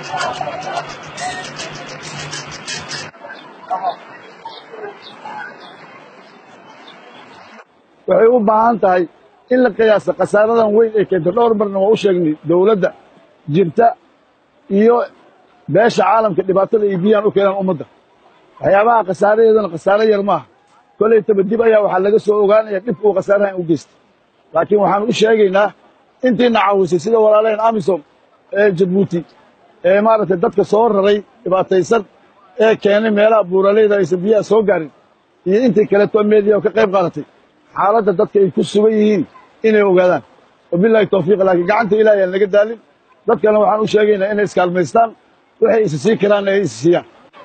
waxay u baahan tahay in la qiyaaso khasaaradan weyn ee keento dhowr marna waa u sheegnay dawladda jirta iyo beesha caalamka dhibaatada ay biyaan u keenaan ummadda waxyaabaha khasaaradeedana khasaare yar maaha kolaytaba dib ayaa waxaa laga soo ogaanaya dhibka uu khasaarahan u geystay laakiin waxaan u sheegaynaa intiina caawisay sida walaalaheen amisom ee jabuuti ee maaragtay dadka soo raray dhibaataysan ee keenay meelaha buuraleyda aysan biyaha soo gaarin iyo intii kaleeto meediya oo ka qayb qaadatay xaaladda dadka ay ku sugan yihiin inay ogaadaan wabilaahi tawfiiq laakiin gacanta ilaahay aan laga daalin dadkana waxaan u sheegaynaa inay iskaalmaystaan waxay isa sii karaan ay isa siiyaan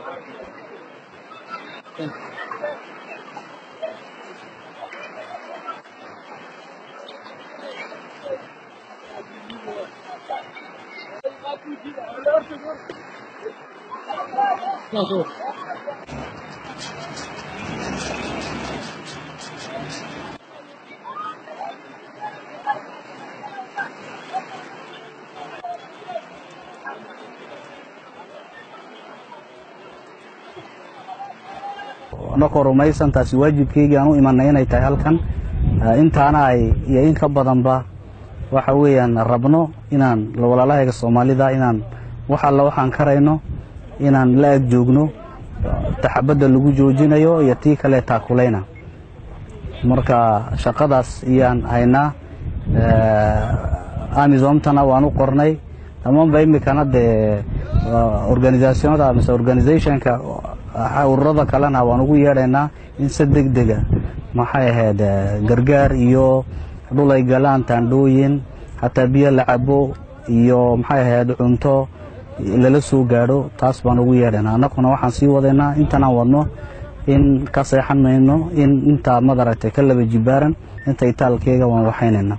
anakoo rumaysan taasi waajibkeygii aan u imanay inay tahay halkan intaana ay iyo in ka badanba waxa weeyaan rabno inaan walaalahayga Soomaalida inaan waxa la waxaan karayno inaan la ag joogno taxabada lagu joojinayo iyo tii kale taakulayna marka shaqadaas iyaan haynaa amisomtana waan u qornay dhammaanba imikana dee organizationka ururada kalena waan ugu yeedhaynaa in si degdega maxay ahayd gargaar iyo dhul ay galaan taandhooyin hataa biyo la cabo iyo maxay ahayd cunto lala soo gaadho taas baan ugu yeedhaynaa annaguna waxaan sii wadaynaa intanaan wadno in ka seexan mayno in intaa madaragtay ka laba jibaaran inta itaalkeega waan waxaynaynaa